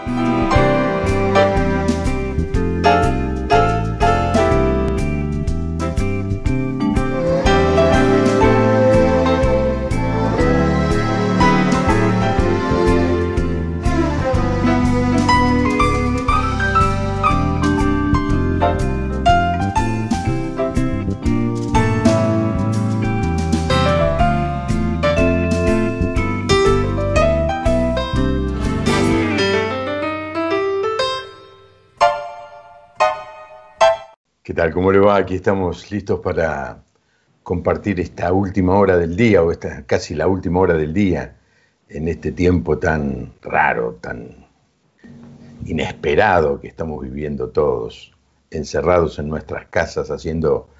¿Qué tal? ¿Cómo le va? Aquí estamos listos para compartir esta última hora del día, o esta casi la última hora del día, en este tiempo tan raro, tan inesperado que estamos viviendo todos, encerrados en nuestras casas, haciendo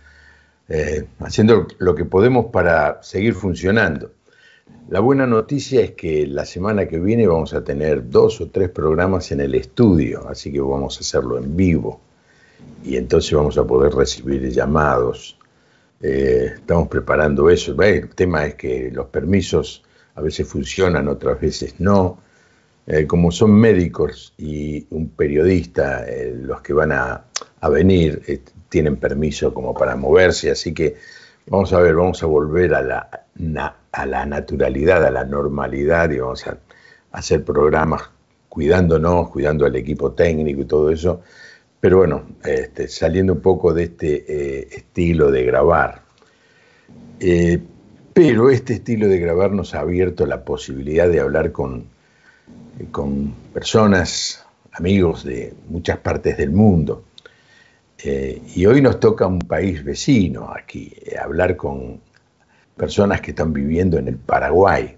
lo que podemos para seguir funcionando. La buena noticia es que la semana que viene vamos a tener 2 o 3 programas en el estudio, así que vamos a hacerlo en vivo. Y entonces vamos a poder recibir llamados. Estamos preparando eso. El tema es que los permisos a veces funcionan, otras veces no. Como son médicos y un periodista, los que van a venir tienen permiso como para moverse, así que vamos a ver, vamos a volver a la naturalidad, a la normalidad, y vamos a hacer programas cuidándonos, cuidando al equipo técnico y todo eso. Pero bueno, saliendo un poco de este estilo de grabar. Pero este estilo de grabar nos ha abierto la posibilidad de hablar con personas, amigos de muchas partes del mundo. Y hoy nos toca un país vecino aquí, hablar con personas que están viviendo en el Paraguay.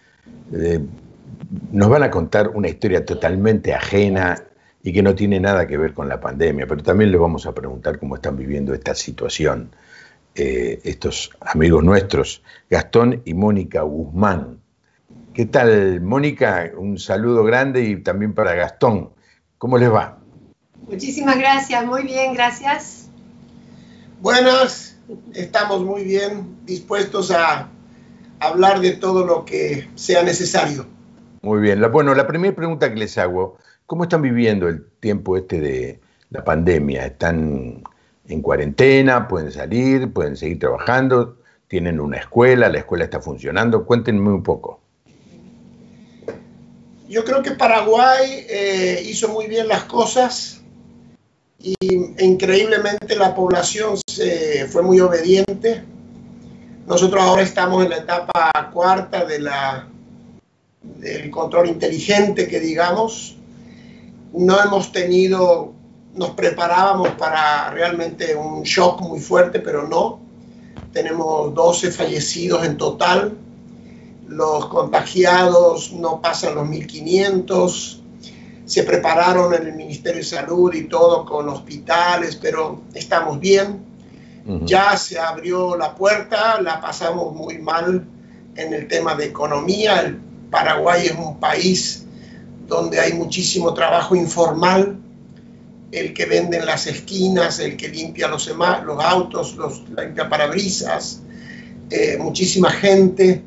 Nos van a contar una historia totalmente ajena y que no tiene nada que ver con la pandemia, pero también les vamos a preguntar cómo están viviendo esta situación estos amigos nuestros, Gastón y Mónica Guzmán. ¿Qué tal, Mónica? Un saludo grande y también para Gastón. ¿Cómo les va? Muchísimas gracias, muy bien, gracias. Buenas, estamos muy bien, dispuestos a hablar de todo lo que sea necesario. Muy bien, bueno, la primera pregunta que les hago: ¿cómo están viviendo el tiempo de la pandemia? ¿Están en cuarentena? ¿Pueden salir? ¿Pueden seguir trabajando? ¿Tienen una escuela? ¿La escuela está funcionando? Cuéntenme un poco. Yo creo que Paraguay hizo muy bien las cosas y increíblemente la población fue muy obediente. Nosotros ahora estamos en la etapa cuarta del control inteligente, que digamos. No hemos tenido, nos preparábamos para realmente un shock muy fuerte, pero no. Tenemos 12 fallecidos en total. Los contagiados no pasan los 1.500. Se prepararon en el Ministerio de Salud y todo con hospitales, pero estamos bien. Ya se abrió la puerta, la pasamos muy mal en el tema de economía. El Paraguay es un país donde hay muchísimo trabajo informal, el que vende en las esquinas, el que limpia los autos, la limpiaparabrisas, muchísima gente,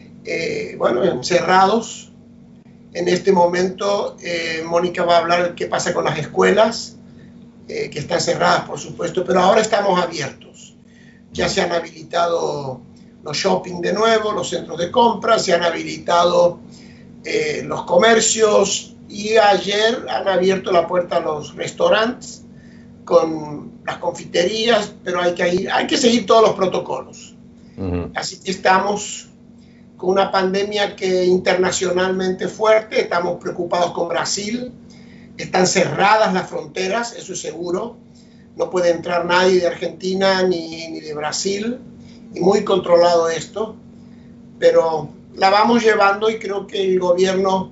encerrados. En este momento, Mónica va a hablar de qué pasa con las escuelas, que están cerradas, por supuesto, pero ahora estamos abiertos. Ya se han habilitado los shopping de nuevo, los centros de compra, se han habilitado los comercios, y ayer han abierto la puerta a los restaurantes con las confiterías, pero hay que seguir todos los protocolos. Así que estamos con una pandemia que internacionalmente fuerte. Estamos preocupados con Brasil. Están cerradas las fronteras, eso es seguro. No puede entrar nadie de Argentina ni de Brasil, y muy controlado esto, pero la vamos llevando, y creo que el gobierno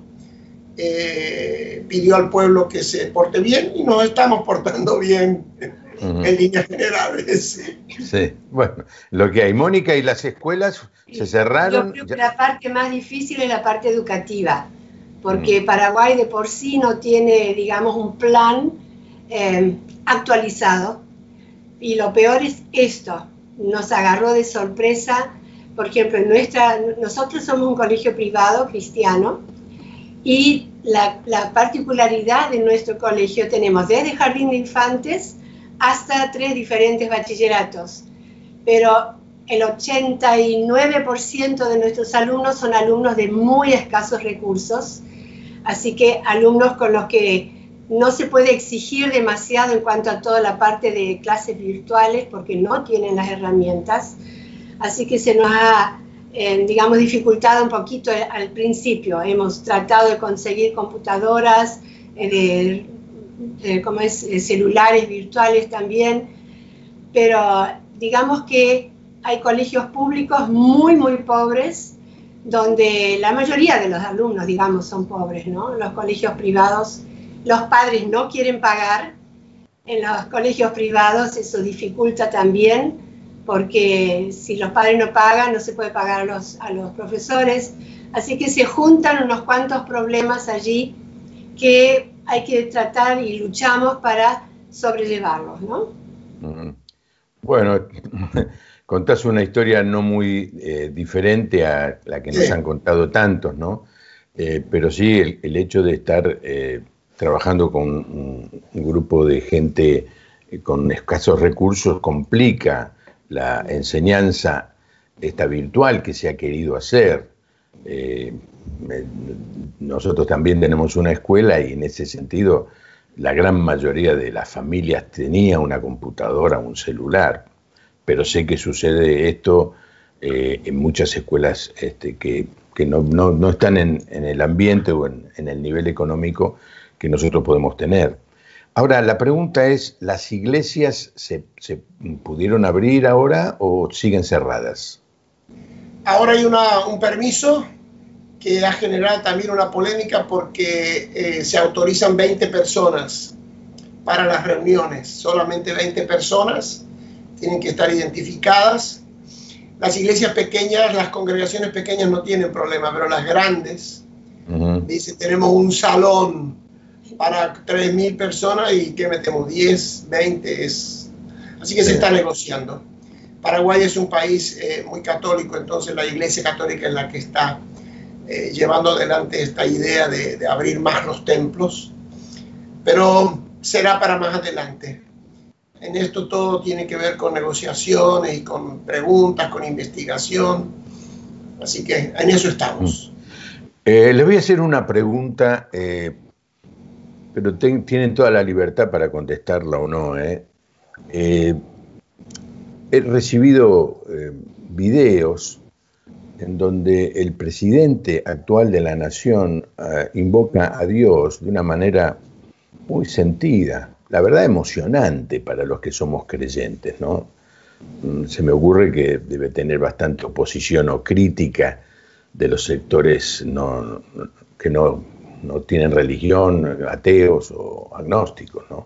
pidió al pueblo que se porte bien, y nos estamos portando bien en líneas generales. Sí, bueno, lo que hay. Mónica, ¿y las escuelas se cerraron? Yo creo que la parte más difícil es la parte educativa, porque Paraguay de por sí no tiene, digamos, un plan actualizado, y lo peor es esto, nos agarró de sorpresa. Por ejemplo, nosotros somos un colegio privado cristiano, Y la particularidad de nuestro colegio, tenemos desde jardín de infantes hasta 3 diferentes bachilleratos, pero el 89% de nuestros alumnos son alumnos de muy escasos recursos, así que alumnos con los que no se puede exigir demasiado en cuanto a toda la parte de clases virtuales porque no tienen las herramientas, así que se nos ha, digamos, dificultado un poquito al principio. Hemos tratado de conseguir computadoras, celulares virtuales también, pero digamos que hay colegios públicos muy, muy pobres, donde la mayoría de los alumnos, digamos, son pobres, ¿no? Los colegios privados, los padres no quieren pagar. En los colegios privados eso dificulta también, porque si los padres no pagan, no se puede pagar a los profesores. Así que se juntan unos cuantos problemas allí que hay que tratar y luchamos para sobrellevarlos, ¿no? Bueno, contás una historia no muy diferente a la que nos han contado tantos, ¿no? Pero sí, el hecho de estar trabajando con un grupo de gente con escasos recursos complica la enseñanza esta virtual que se ha querido hacer. Nosotros también tenemos una escuela y en ese sentido la gran mayoría de las familias tenía una computadora, un celular, pero sé que sucede esto en muchas escuelas que no están en el ambiente o en el nivel económico que nosotros podemos tener. Ahora, la pregunta es, ¿las iglesias se pudieron abrir ahora o siguen cerradas? Ahora hay un permiso que ha generado también una polémica porque se autorizan 20 personas para las reuniones, solamente 20 personas, tienen que estar identificadas. Las iglesias pequeñas, las congregaciones pequeñas no tienen problema, pero las grandes, dice, tenemos un salón para 3.000 personas y ¿qué metemos? 10, 20, así que se está negociando. Paraguay es un país muy católico, entonces la Iglesia Católica es la que está llevando adelante esta idea de abrir más los templos, pero será para más adelante. En esto todo tiene que ver con negociaciones y con preguntas, con investigación, así que en eso estamos. Les voy a hacer una pregunta, pero tienen toda la libertad para contestarla o no. He recibido videos en donde el presidente actual de la nación invoca a Dios de una manera muy sentida, la verdad emocionante para los que somos creyentes, ¿no? Se me ocurre que debe tener bastante oposición o crítica de los sectores que no tienen religión, ateos o agnósticos, ¿no?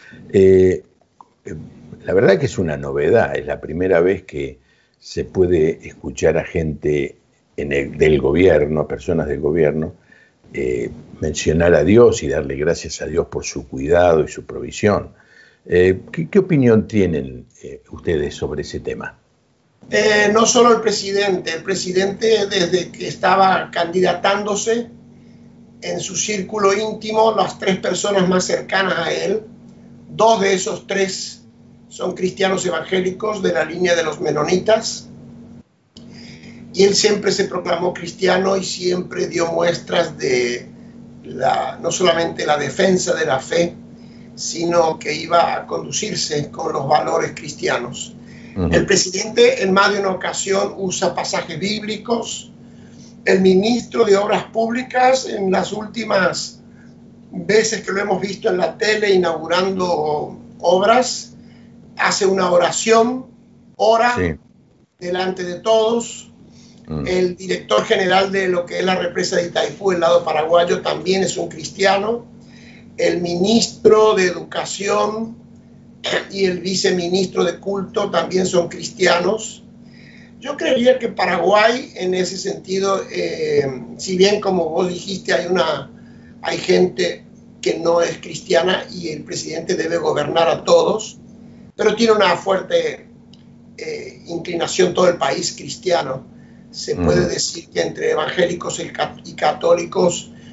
La verdad que es una novedad, es la primera vez que se puede escuchar a gente del gobierno, personas del gobierno, mencionar a Dios y darle gracias a Dios por su cuidado y su provisión. ¿Qué opinión tienen ustedes sobre ese tema? No solo el presidente desde que estaba candidatándose, en su círculo íntimo, las 3 personas más cercanas a él, 2 de esos 3 son cristianos evangélicos de la línea de los menonitas, y él siempre se proclamó cristiano y siempre dio muestras de no solamente la defensa de la fe, sino que iba a conducirse con los valores cristianos. El presidente en más de una ocasión usa pasajes bíblicos. El ministro de Obras Públicas, en las últimas veces que lo hemos visto en la tele inaugurando obras, hace una oración, ora delante de todos. El director general de lo que es la represa de Itaipú, el lado paraguayo, también es un cristiano. El ministro de Educación y el viceministro de Culto también son cristianos. Yo creería que Paraguay, en ese sentido, si bien como vos dijiste, hay gente que no es cristiana y el presidente debe gobernar a todos, pero tiene una fuerte inclinación todo el país cristiano. Se puede decir que entre evangélicos y católicos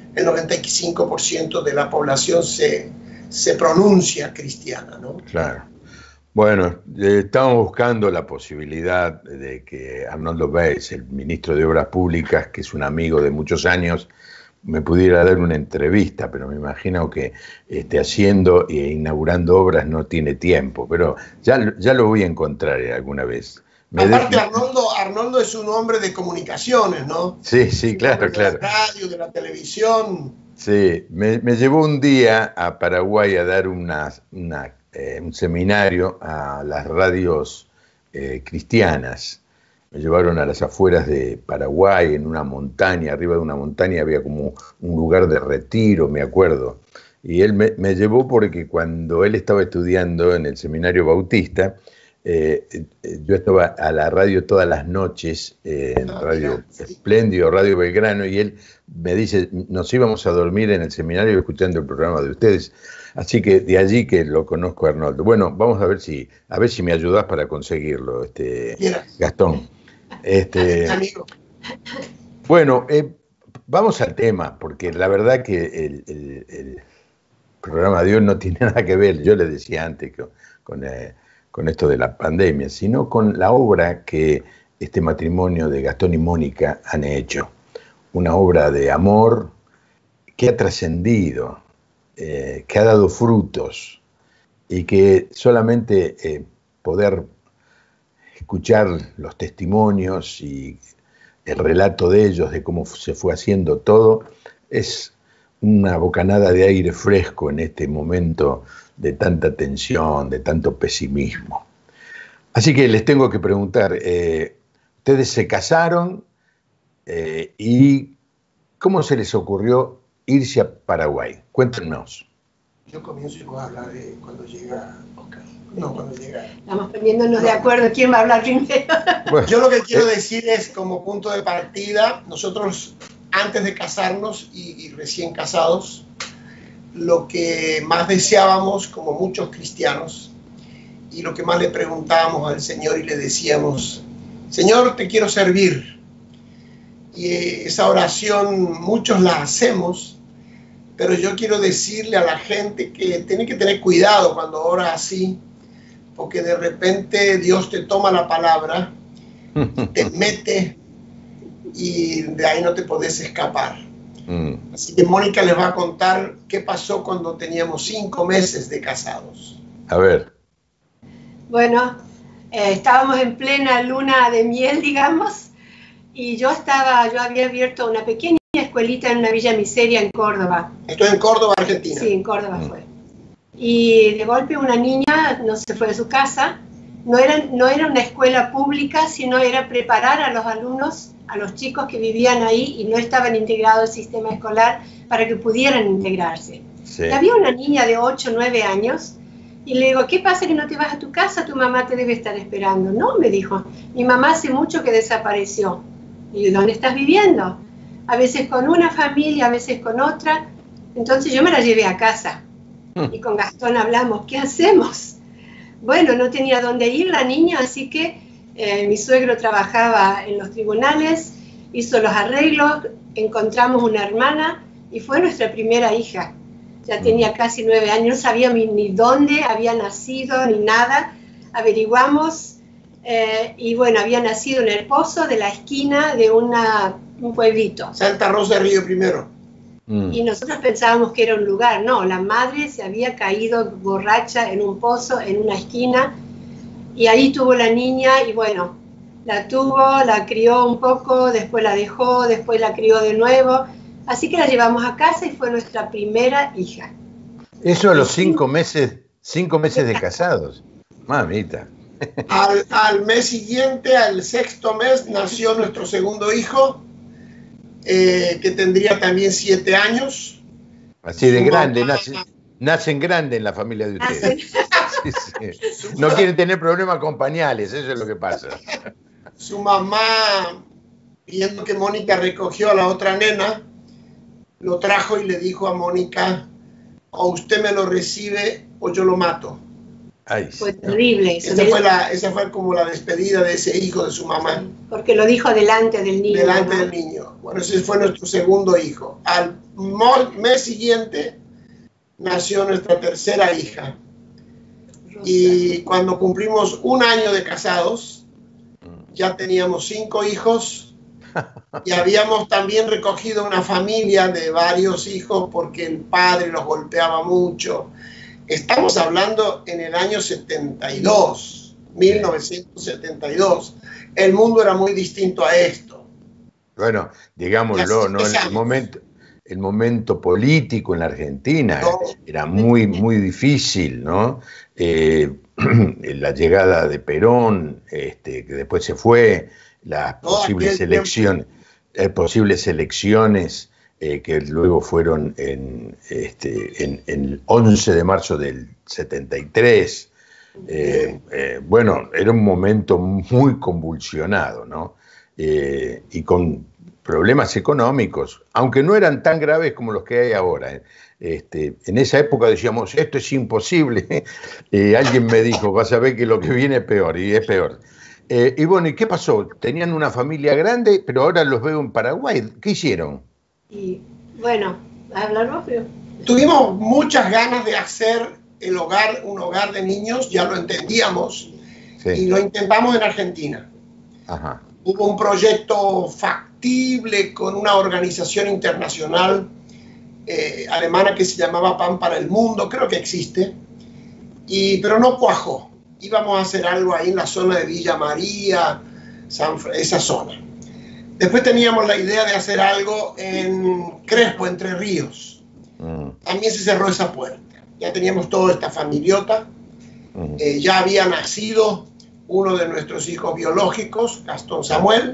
el 95% de la población se pronuncia cristiana, ¿no? Claro. Bueno, estamos buscando la posibilidad de que Arnoldo Baez, el ministro de Obras Públicas, que es un amigo de muchos años, me pudiera dar una entrevista, pero me imagino que haciendo e inaugurando obras no tiene tiempo, pero ya lo voy a encontrar alguna vez. Aparte, Arnoldo es un hombre de comunicaciones, ¿no? Sí, claro. De la radio, de la televisión. Sí, me llevó un día a Paraguay a dar un seminario a las radios cristianas. Me llevaron a las afueras de Paraguay, en una montaña, arriba de una montaña había como un lugar de retiro, me acuerdo. Y él me llevó porque cuando él estaba estudiando en el seminario bautista, yo estaba a la radio todas las noches, en Radio Espléndido, Radio Belgrano, y él me dice, nos íbamos a dormir en el seminario escuchando el programa de ustedes. Así que de allí que lo conozco a Arnoldo. Bueno, vamos a ver si me ayudás para conseguirlo, Gastón. Amigo. Bueno, vamos al tema, porque la verdad que el programa de hoy no tiene nada que ver, yo le decía antes, con esto de la pandemia, sino con la obra que este matrimonio de Gastón y Mónica han hecho. Una obra de amor que ha trascendido, que ha dado frutos, y que solamente poder escuchar los testimonios y el relato de ellos, de cómo se fue haciendo todo, es una bocanada de aire fresco en este momento de tanta tensión, de tanto pesimismo. Así que les tengo que preguntar, ustedes se casaron y ¿cómo se les ocurrió irse a Paraguay? Cuéntenos. Yo comienzo a hablar de cuando llega Oscar. No, cuando llega. Estamos poniéndonos de acuerdo quién va a hablar primero. Bueno, yo lo que quiero decir es, como punto de partida, nosotros antes de casarnos y recién casados, lo que más deseábamos, como muchos cristianos, y lo que más le preguntábamos al Señor y le decíamos, Señor, te quiero servir. Y esa oración muchos la hacemos, pero yo quiero decirle a la gente que tiene que tener cuidado cuando ora así, porque de repente Dios te toma la palabra, te mete y de ahí no te podés escapar. Así que Mónica les va a contar qué pasó cuando teníamos 5 meses de casados. A ver. Bueno, estábamos en plena luna de miel, digamos, y yo había abierto una pequeña escuelita en una villa miseria en Córdoba. Esto es en Córdoba, Argentina. Sí, en Córdoba fue. Y de golpe una niña no se fue de su casa. No era una escuela pública, sino era preparar a los alumnos, a los chicos que vivían ahí y no estaban integrados al sistema escolar para que pudieran integrarse. Sí. Y había una niña de 8 o 9 años y le digo, ¿qué pasa que no te vas a tu casa? Tu mamá te debe estar esperando. No, me dijo, mi mamá hace mucho que desapareció. Y yo, ¿dónde estás viviendo? A veces con una familia, a veces con otra. Entonces yo me la llevé a casa y con Gastón hablamos, ¿qué hacemos? Bueno, no tenía dónde ir la niña, así que mi suegro trabajaba en los tribunales, hizo los arreglos, encontramos una hermana y fue nuestra primera hija. Ya tenía casi 9 años, no sabía ni dónde había nacido ni nada. Averiguamos y bueno, había nacido en el pozo de la esquina de un pueblito. Santa Rosa de Río Primero. Y nosotros pensábamos que era un lugar. No, la madre se había caído borracha en un pozo, en una esquina, y ahí tuvo la niña, y bueno, la tuvo, la crió un poco, después la dejó, después la crió de nuevo, así que la llevamos a casa y fue nuestra primera hija. Eso a los 5 meses de casados, mamita. Al mes siguiente, al 6º mes, nació nuestro segundo hijo, que tendría también 7 años. Así de grande, nacen grandes en la familia de ustedes. Sí, sí. No quieren tener problemas con pañales, eso es lo que pasa. Su mamá, viendo que Mónica recogió a la otra nena, lo trajo y le dijo a Mónica, o usted me lo recibe o yo lo mato. Ay, fue terrible eso. Esa fue como la despedida de ese hijo de su mamá. Sí, porque lo dijo delante del niño. Delante del niño. Bueno, ese fue nuestro segundo hijo. Al mes siguiente nació nuestra tercera hija. Y cuando cumplimos 1 año de casados, ya teníamos 5 hijos y habíamos también recogido una familia de varios hijos porque el padre los golpeaba mucho. Estamos hablando en el año 72, 1972. El mundo era muy distinto a esto. Bueno, digámoslo, ¿no? El momento político en la Argentina era muy, muy difícil, ¿no? La llegada de Perón, que después se fue, las posibles elecciones, que luego fueron en el 11 de marzo del 73. Bueno, era un momento muy convulsionado, ¿no? Y con problemas económicos, aunque no eran tan graves como los que hay ahora. En esa época decíamos, esto es imposible. Alguien me dijo, vas a ver que lo que viene es peor, y es peor. Y bueno, ¿y qué pasó? Tenían una familia grande, pero ahora los veo en Paraguay. ¿Qué hicieron? Y bueno, hablar vos. Tuvimos muchas ganas de hacer el hogar un hogar de niños, ya lo entendíamos, sí. Y lo intentamos en Argentina. Ajá. Hubo un proyecto factible con una organización internacional alemana que se llamaba Pan para el Mundo, creo que existe, pero no cuajó. Íbamos a hacer algo ahí en la zona de Villa María, esa zona. Después teníamos la idea de hacer algo en Crespo, Entre Ríos. También se cerró esa puerta. Ya teníamos toda esta familiota. Ya había nacido uno de nuestros hijos biológicos, Gastón Samuel.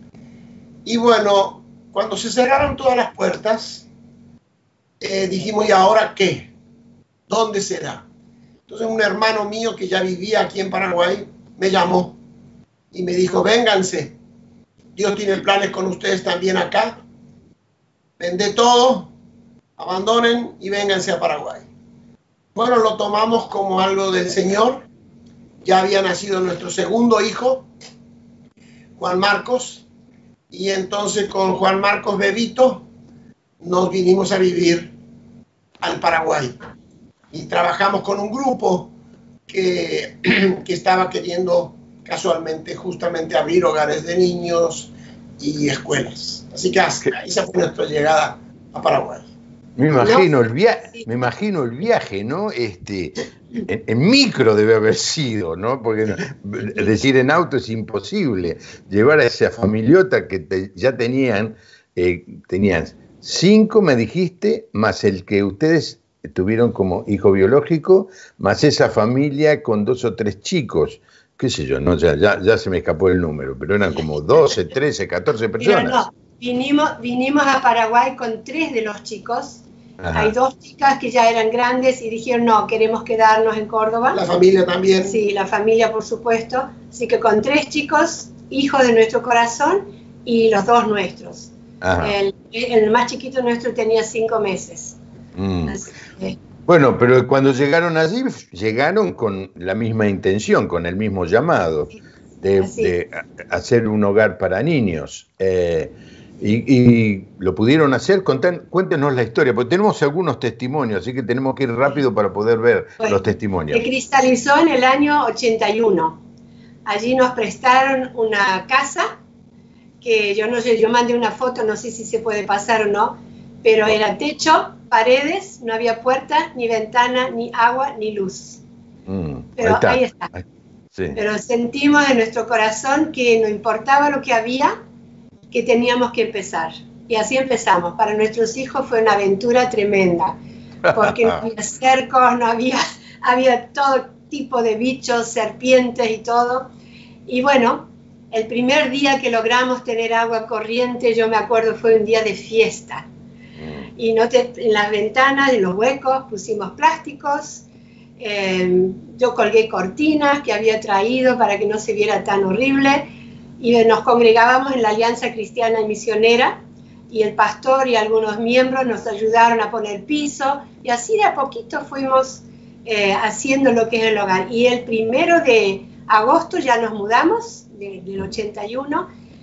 Y bueno, cuando se cerraron todas las puertas, dijimos, ¿y ahora qué? ¿Dónde será? Entonces un hermano mío que ya vivía aquí en Paraguay me llamó y me dijo, vénganse, Dios tiene planes con ustedes también acá, vende todo, abandonen y vénganse a Paraguay. Bueno, lo tomamos como algo del Señor. Ya había nacido nuestro segundo hijo, Juan Marcos, y entonces con Juan Marcos bebito nos vinimos a vivir al Paraguay. Y trabajamos con un grupo que estaba queriendo casualmente justamente abrir hogares de niños y escuelas. Así que esa fue nuestra llegada a Paraguay. Me imagino el viaje, ¿no? En micro debe haber sido, ¿no? Porque decir en auto es imposible. Llevar a esa familiota que ya tenían 5, me dijiste, más el que ustedes tuvieron como hijo biológico, más esa familia con 2 o 3 chicos. Qué sé yo, ¿no? Ya se me escapó el número, pero eran como 12, 13, 14 personas. Pero no. Vinimos a Paraguay con 3 de los chicos. Ajá. Hay 2 chicas que ya eran grandes y dijeron, no, queremos quedarnos en Córdoba. La familia también. Sí, la familia, por supuesto. Así que con 3 chicos, hijos de nuestro corazón, y los 2 nuestros. El más chiquito nuestro tenía 5 meses. Así que... Bueno, pero cuando llegaron allí, llegaron con la misma intención, con el mismo llamado de hacer un hogar para niños. Y lo pudieron hacer. Cuéntenos la historia, porque tenemos algunos testimonios, así que tenemos que ir rápido para poder ver los testimonios. Se cristalizó en el año 81. Allí nos prestaron una casa, que yo no sé, yo mandé una foto, no sé si se puede pasar o no, pero era techo, paredes, no había puerta, ni ventana, ni agua, ni luz. Pero ahí está. Sí. Pero sentimos en nuestro corazón que no importaba lo que había, que teníamos que empezar. Y así empezamos. Para nuestros hijos fue una aventura tremenda, porque no había cercos, no había todo tipo de bichos, serpientes y todo. Y bueno, el primer día que logramos tener agua corriente, yo me acuerdo, fue un día de fiesta. Y en las ventanas, en los huecos, pusimos plásticos. Yo colgué cortinas que había traído para que no se viera tan horrible. Y nos congregábamos en la Alianza Cristiana y Misionera, y el pastor y algunos miembros nos ayudaron a poner piso, y así de a poquito fuimos haciendo lo que es el hogar. Y el 1 de agosto ya nos mudamos, del 81,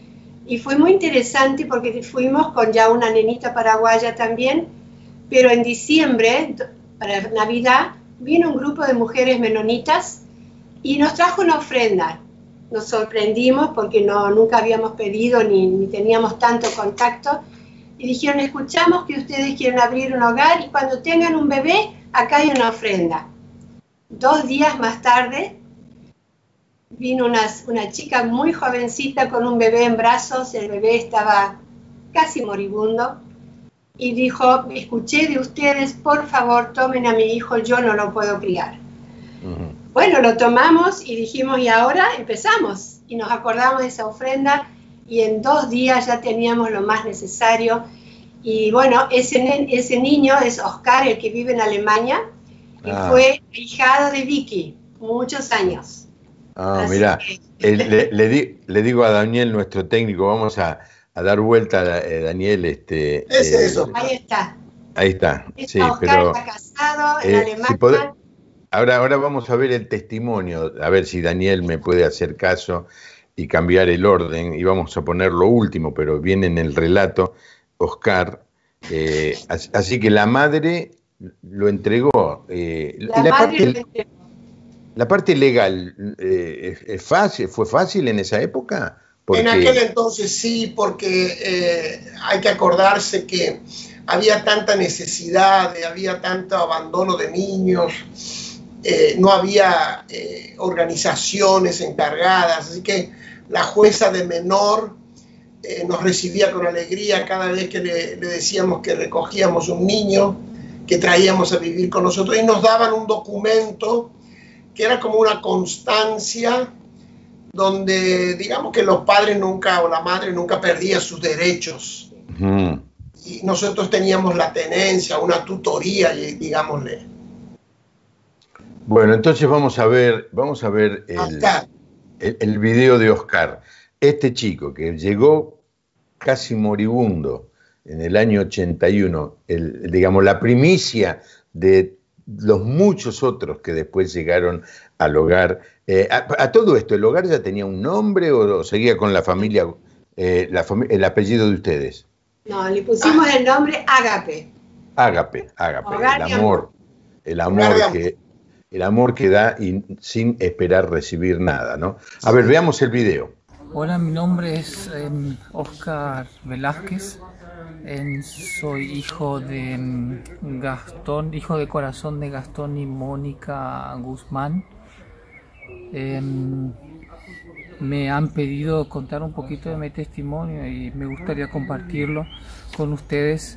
Y fue muy interesante porque fuimos con ya una nenita paraguaya también, pero en diciembre, para Navidad, vino un grupo de mujeres menonitas y nos trajo una ofrenda. Nos sorprendimos porque nunca habíamos pedido ni teníamos tanto contacto. Y dijeron, escuchamos que ustedes quieren abrir un hogar y cuando tengan un bebé, acá hay una ofrenda. 2 días más tarde, vino una chica muy jovencita con un bebé en brazos, el bebé estaba casi moribundo, y dijo, escuché de ustedes, por favor, tomen a mi hijo, yo no lo puedo criar. Bueno, lo tomamos y dijimos, y ahora empezamos. Y nos acordamos de esa ofrenda y en 2 días ya teníamos lo más necesario. Y bueno, ese niño es Oscar, el que vive en Alemania, y fue hijado de Vicky, muchos años. Mira, le digo a Daniel, nuestro técnico, vamos a dar vuelta, Daniel. Es eso. Ahí está. Ahí está. Sí, Oscar pero está casado en Alemania. Ahora vamos a ver el testimonio, a ver si Daniel me puede hacer caso y cambiar el orden, y vamos a poner lo último, pero viene en el relato, Oscar, así que la madre lo entregó. La parte legal, ¿fue fácil en esa época? Porque... En aquel entonces sí, porque hay que acordarse que había tanta necesidad, había tanto abandono de niños, no había organizaciones encargadas, así que la jueza de menor nos recibía con alegría cada vez que le decíamos que recogíamos un niño, que traíamos a vivir con nosotros, y nos daban un documento que era como una constancia donde digamos que los padres nunca o la madre nunca perdía sus derechos. Y nosotros teníamos la tenencia, una tutoría, digámosle. Bueno, entonces vamos a ver el video de Oscar. Este chico que llegó casi moribundo en el año 81, digamos, la primicia de los muchos otros que después llegaron al hogar. A todo esto, ¿el hogar ya tenía un nombre o seguía con la familia, el apellido de ustedes? No, le pusimos el nombre Ágape. Ágape, el amor que da y sin esperar recibir nada, ¿no? A ver, veamos el video. Hola, mi nombre es Oscar Velázquez. Soy hijo de Gastón, hijo de corazón de Gastón y Mónica Guzmán. Me han pedido contar un poquito de mi testimonio y me gustaría compartirlo con ustedes.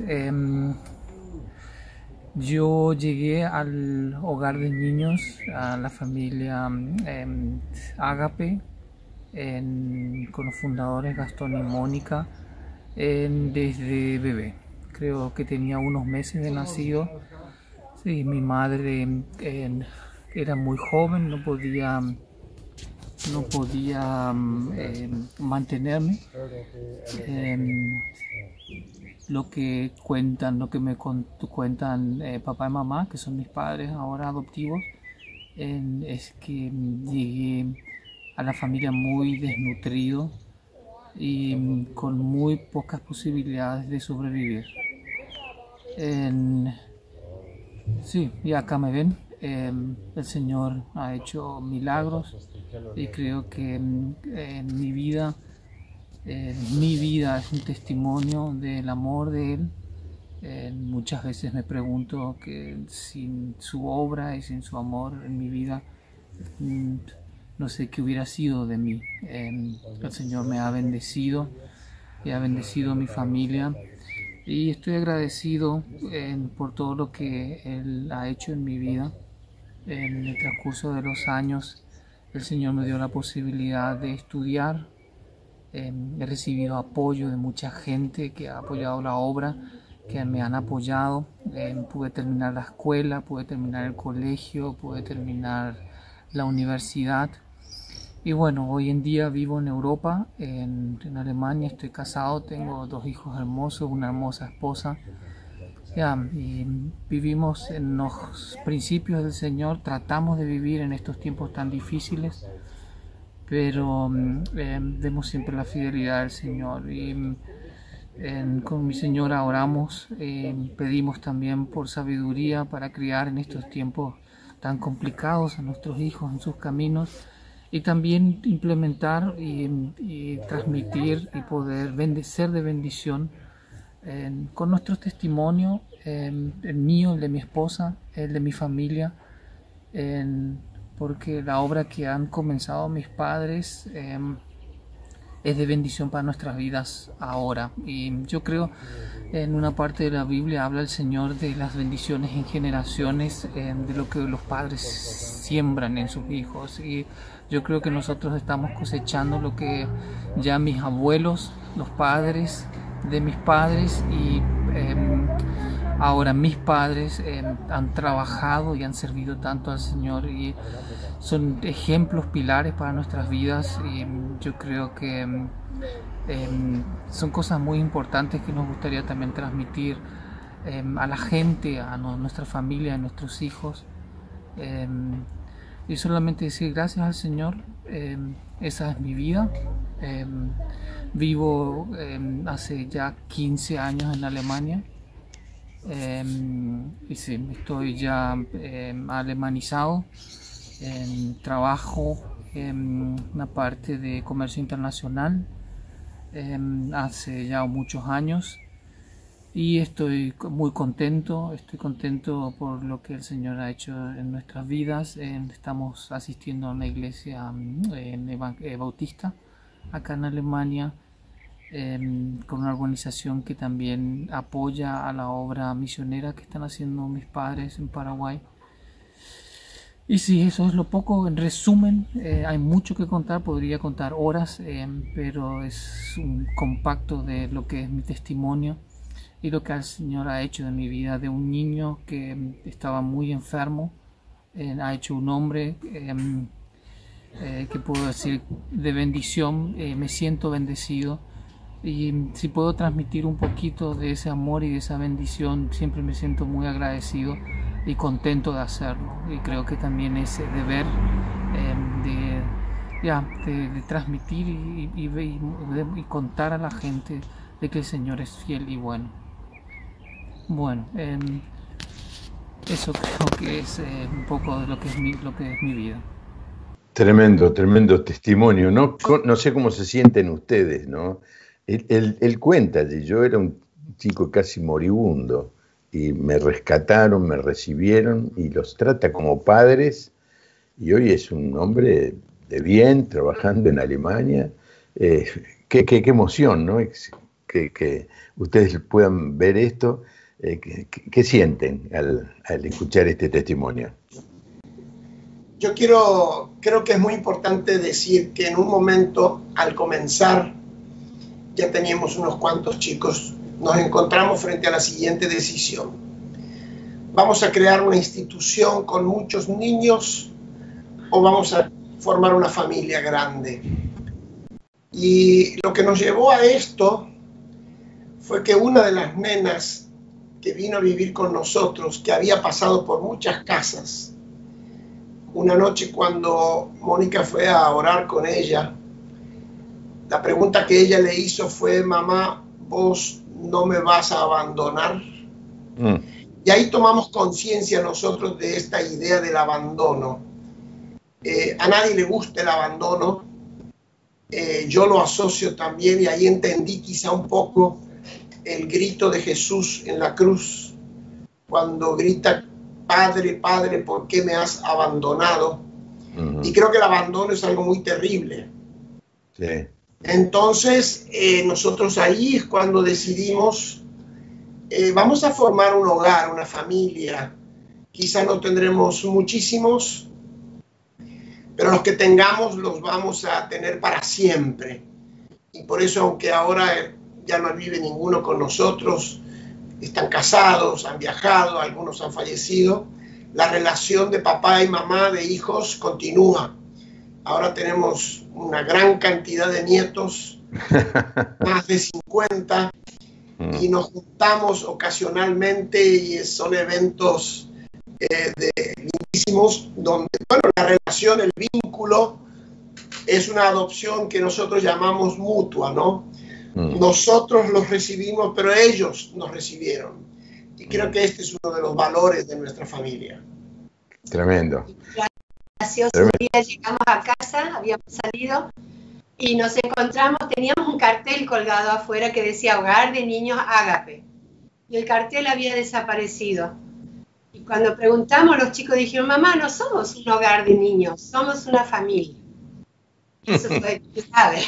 Yo llegué al hogar de niños, a la familia Ágape, con los fundadores Gastón y Mónica, desde bebé. Creo que tenía unos meses de nacido. Sí, mi madre era muy joven, no podía mantenerme. Lo que me cuentan papá y mamá, que son mis padres ahora adoptivos, es que llegué a la familia muy desnutrido y con muy pocas posibilidades de sobrevivir. Sí, y acá me ven. El Señor ha hecho milagros y creo que en mi vida es un testimonio del amor de Él. Muchas veces me pregunto que sin su obra y sin su amor en mi vida, no sé qué hubiera sido de mí. El Señor me ha bendecido y ha bendecido a mi familia, y estoy agradecido por todo lo que Él ha hecho en mi vida. En el transcurso de los años, el Señor me dio la posibilidad de estudiar. He recibido apoyo de mucha gente que ha apoyado la obra, que me han apoyado. Pude terminar la escuela, pude terminar el colegio, pude terminar la universidad. Y bueno, hoy en día vivo en Europa, en Alemania. Estoy casado, tengo 2 hijos hermosos, una hermosa esposa. Y vivimos en los principios del Señor, tratamos de vivir en estos tiempos tan difíciles. pero vemos siempre la fidelidad del Señor. Y con mi señora oramos, pedimos también por sabiduría para criar en estos tiempos tan complicados a nuestros hijos en sus caminos, y también implementar y transmitir y poder ser de bendición con nuestro testimonio, el mío, el de mi esposa, el de mi familia, porque la obra que han comenzado mis padres es de bendición para nuestras vidas ahora. Y yo creo, en una parte de la Biblia habla el Señor de las bendiciones en generaciones, de lo que los padres siembran en sus hijos, y yo creo que nosotros estamos cosechando lo que ya mis abuelos, los padres de mis padres y ahora mis padres han trabajado y han servido tanto al Señor, y son ejemplos, pilares para nuestras vidas. Y yo creo que son cosas muy importantes que nos gustaría también transmitir a la gente, a nuestra familia, a nuestros hijos, y solamente decir gracias al Señor. Esa es mi vida. Vivo hace ya 15 años en Alemania. Y sí, estoy ya alemanizado. Trabajo en una parte de comercio internacional hace ya muchos años, y estoy muy contento. Estoy contento por lo que el Señor ha hecho en nuestras vidas. Estamos asistiendo a una iglesia bautista acá en Alemania, con una organización que también apoya a la obra misionera que están haciendo mis padres en Paraguay. Y sí, eso es lo poco. En resumen, hay mucho que contar, podría contar horas, pero es un compacto de lo que es mi testimonio y lo que el Señor ha hecho de mi vida, de un niño que estaba muy enfermo. Ha hecho un hombre que puedo decir de bendición. Me siento bendecido, y si puedo transmitir un poquito de ese amor y de esa bendición, siempre me siento muy agradecido y contento de hacerlo. Y creo que también ese deber de transmitir y contar a la gente de que el Señor es fiel y bueno. Bueno, eso creo que es un poco de lo que es mi vida. Tremendo, tremendo testimonio. No sé cómo se sienten ustedes, ¿no? Él cuenta que yo era un chico casi moribundo, y me rescataron, me recibieron, y los trata como padres, y hoy es un hombre de bien, trabajando en Alemania. Qué emoción, ¿no? Que ustedes puedan ver esto. ¿Qué sienten al escuchar este testimonio? Yo creo que es muy importante decir que en un momento, al comenzar, ya teníamos unos cuantos chicos. Nos encontramos frente a la siguiente decisión: ¿vamos a crear una institución con muchos niños o vamos a formar una familia grande? Y lo que nos llevó a esto fue que una de las nenas que vino a vivir con nosotros, que había pasado por muchas casas, una noche cuando Mónica fue a orar con ella, la pregunta que ella le hizo fue: mamá, ¿vos no me vas a abandonar? Y ahí tomamos conciencia nosotros de esta idea del abandono. A nadie le gusta el abandono. Yo lo asocio también, y ahí entendí quizá un poco el grito de Jesús en la cruz, cuando grita: Padre, Padre, ¿por qué me has abandonado? Y creo que el abandono es algo muy terrible. Sí. Entonces, nosotros ahí es cuando decidimos, vamos a formar un hogar, una familia. Quizá no tendremos muchísimos, pero los que tengamos los vamos a tener para siempre. Y por eso, aunque ahora ya no vive ninguno con nosotros, están casados, han viajado, algunos han fallecido, la relación de papá y mamá, de hijos, continúa. Ahora tenemos una gran cantidad de nietos, más de 50, y nos juntamos ocasionalmente, y son eventos lindísimos, donde, bueno, la relación, el vínculo es una adopción que nosotros llamamos mutua, ¿no? Nosotros los recibimos, pero ellos nos recibieron. Y creo que este es uno de los valores de nuestra familia. Tremendo. Gracioso, un día llegamos a casa, habíamos salido y nos encontramos, teníamos un cartel colgado afuera que decía Hogar de Niños Ágape. Y el cartel había desaparecido. Y cuando preguntamos, los chicos dijeron, mamá, no somos un hogar de niños, somos una familia. Eso fue clave.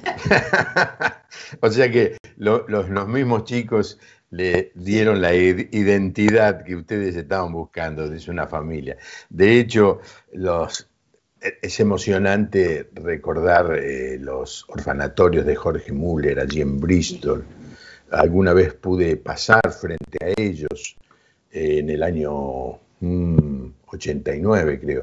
O sea que los mismos chicos le dieron la identidad que ustedes estaban buscando, es una familia. De hecho, es emocionante recordar los orfanatorios de Jorge Müller allí en Bristol. Alguna vez pude pasar frente a ellos en el año 89, creo.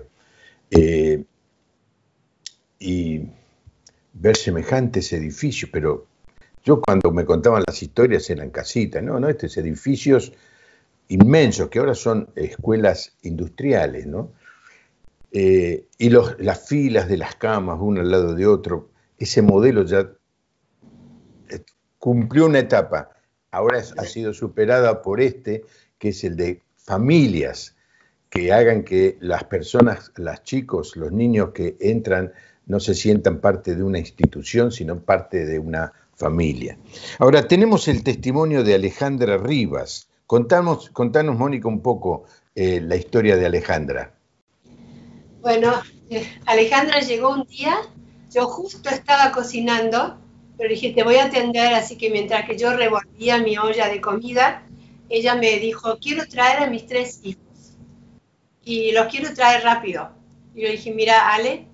Y ver semejantes edificios, pero yo cuando me contaban las historias eran casitas, no, estos edificios inmensos que ahora son escuelas industriales, ¿no? Y las filas de las camas uno al lado de otro, ese modelo ya cumplió una etapa, ahora ha sido superada por que es el de familias que hagan que las personas, los chicos, los niños que entran no se sientan parte de una institución, sino parte de una familia. Ahora, tenemos el testimonio de Alejandra Rivas. Contanos, Mónica, un poco la historia de Alejandra. Bueno, Alejandra llegó un día, yo justo estaba cocinando, pero dije, te voy a atender, así que mientras que yo revolvía mi olla de comida, ella me dijo, quiero traer a mis 3 hijos, y los quiero traer rápido. Y yo dije, mira, Ale,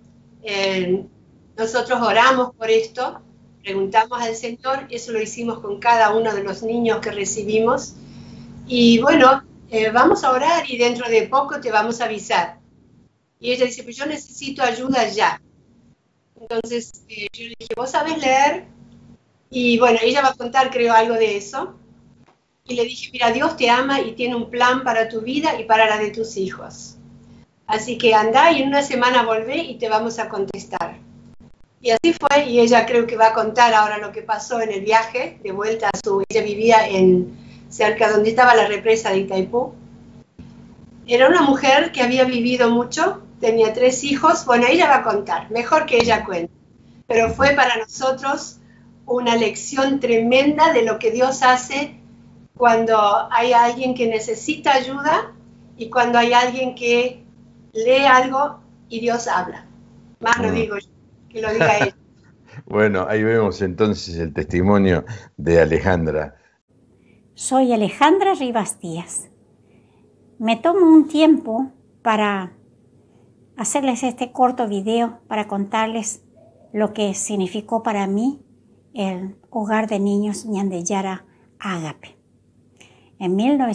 nosotros oramos por esto, preguntamos al Señor, eso lo hicimos con cada uno de los niños que recibimos, y bueno, vamos a orar y dentro de poco te vamos a avisar. Y ella dice, pues yo necesito ayuda ya. Entonces yo le dije, ¿vos sabés leer? Y bueno, ella va a contar, creo, algo de eso. Y le dije, mira, Dios te ama y tiene un plan para tu vida y para la de tus hijos. Así que anda y en una semana volvé y te vamos a contestar. Y así fue, y ella creo que va a contar ahora lo que pasó en el viaje, de vuelta a ella vivía cerca donde estaba la represa de Itaipú. Era una mujer que había vivido mucho, tenía 3 hijos, bueno, ella va a contar, mejor que ella cuente. Pero fue para nosotros una lección tremenda de lo que Dios hace cuando hay alguien que necesita ayuda y cuando hay alguien que lee algo y Dios habla. Más lo digo yo, que lo diga ella. Bueno, ahí vemos entonces el testimonio de Alejandra. Soy Alejandra Rivas Díaz. Me tomo un tiempo para hacerles este corto video para contarles lo que significó para mí el Hogar de Niños Ñandeyara Ágape. En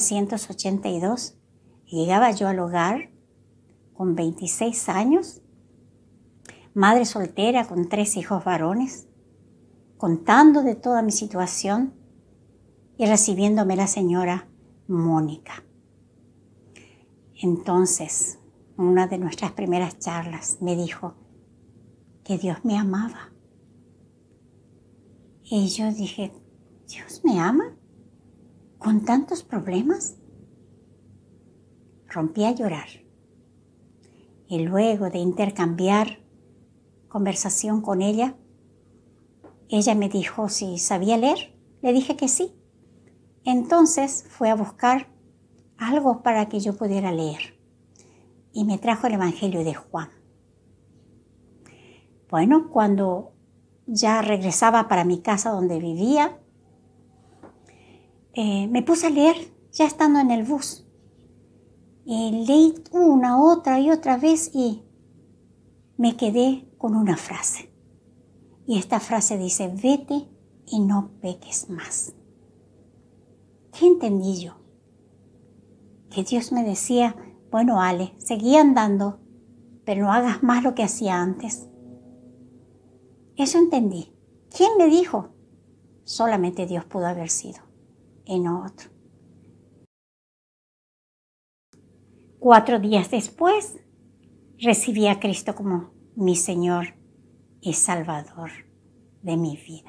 1982 llegaba yo al hogar con 26 años, madre soltera con 3 hijos varones, contando de toda mi situación y recibiéndome la señora Mónica. Entonces, en una de nuestras primeras charlas me dijo que Dios me amaba. Y yo dije, ¿Dios me ama? ¿Con tantos problemas? Rompí a llorar. Y luego de intercambiar conversación con ella me dijo si sabía leer. Le dije que sí. Entonces fue a buscar algo para que yo pudiera leer. Y me trajo el Evangelio de Juan. Bueno, cuando ya regresaba para mi casa donde vivía, me puse a leer, ya estando en el bus. Y leí una, otra y otra vez y me quedé con una frase. Y esta frase dice, vete y no peques más. ¿Qué entendí yo? Que Dios me decía, bueno, Ale, seguí andando, pero no hagas más lo que hacía antes. Eso entendí. ¿Quién me dijo? Solamente Dios pudo haber sido, y no otro. 4 días después, recibí a Cristo como mi Señor y Salvador de mi vida.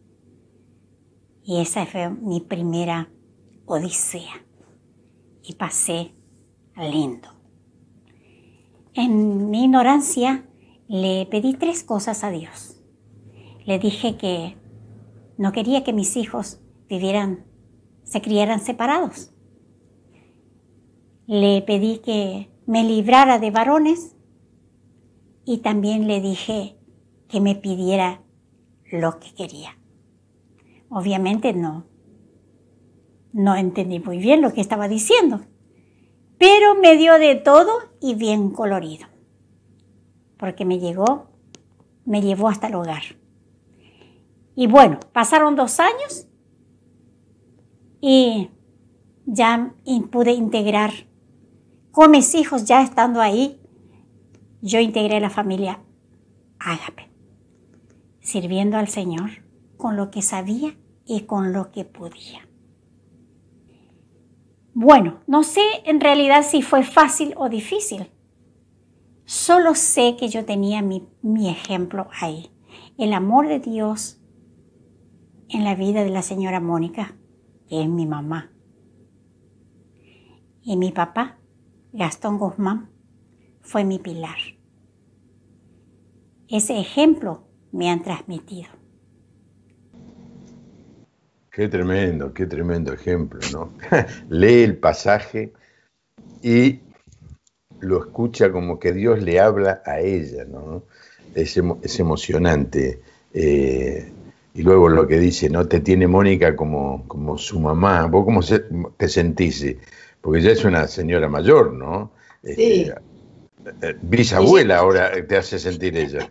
Y esa fue mi primera odisea. Y pasé lindo. En mi ignorancia le pedí 3 cosas a Dios. Le dije que no quería que mis hijos se criaran separados. Le pedí que me librara de varones y también le dije que me pidiera lo que quería. Obviamente no entendí muy bien lo que estaba diciendo, pero me dio de todo y bien colorido, porque me llevó hasta el hogar. Y bueno, pasaron 2 años y ya pude integrar con mis hijos, ya estando ahí, yo integré la familia Ágape, sirviendo al Señor con lo que sabía y con lo que podía. Bueno, no sé en realidad si fue fácil o difícil. Solo sé que yo tenía mi ejemplo ahí. El amor de Dios en la vida de la señora Mónica, que es mi mamá. Y mi papá, Gastón Guzmán, fue mi pilar. Ese ejemplo me han transmitido. Qué tremendo ejemplo, ¿no? Lee el pasaje y lo escucha como que Dios le habla a ella, ¿no? Es emocionante. Y luego lo que dice, ¿no? Te tiene Mónica como su mamá. ¿Vos cómo te sentís? Porque ya es una señora mayor, ¿no? Sí. Bisabuela ahora te hace sentir ella.